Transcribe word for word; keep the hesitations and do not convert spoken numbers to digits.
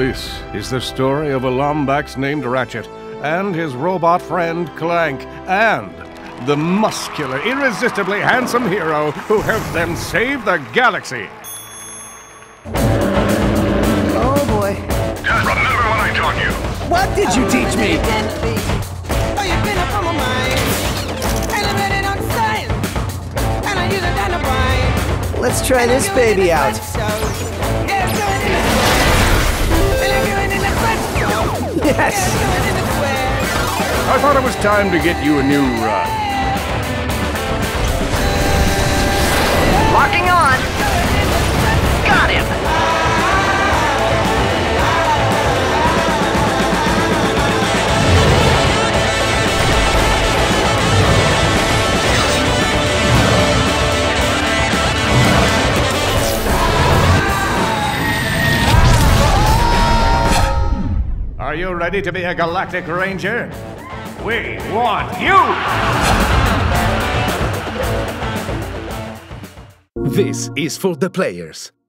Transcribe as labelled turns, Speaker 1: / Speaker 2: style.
Speaker 1: This is the story of a Lombax named Ratchet and his robot friend Clank and the muscular, irresistibly handsome hero who helped them save the galaxy.
Speaker 2: Oh boy.
Speaker 3: Just remember what I taught you.
Speaker 2: What did you teach me? Let's try this baby out. Yes!
Speaker 1: I thought it was time to get you a new run.
Speaker 4: Locking on. Got him.
Speaker 1: Are you ready to be a Galactic Ranger? We want you!
Speaker 5: This is for the players.